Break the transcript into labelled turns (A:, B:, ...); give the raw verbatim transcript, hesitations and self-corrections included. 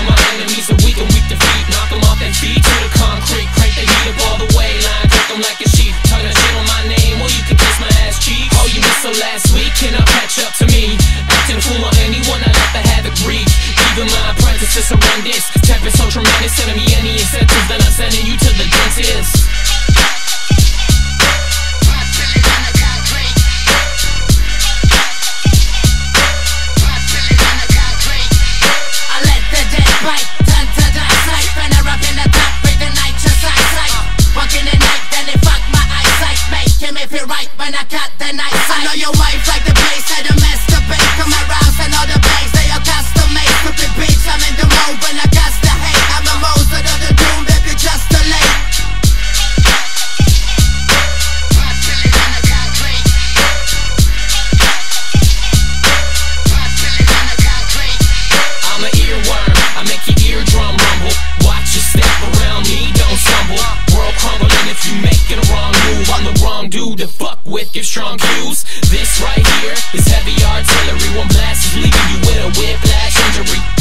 A: my enemies so we can weep defeat. Knock them off their feet to the concrete. Crank the heat up all the way. Line cook them like a sheep. Talking shit on my name, well you can kiss my ass cheeks. Oh, you missed so last week, cannot catch up to me. Acting a fool on anyone, I let the havoc breathe. Even my apprentice is horrendous. Tempest so tremendous, sending me any incentives, then I'm sending you to the dentist. Dude to fuck with, give strong cues. This right here is heavy artillery. One blast is leaving you with a whiplash injury.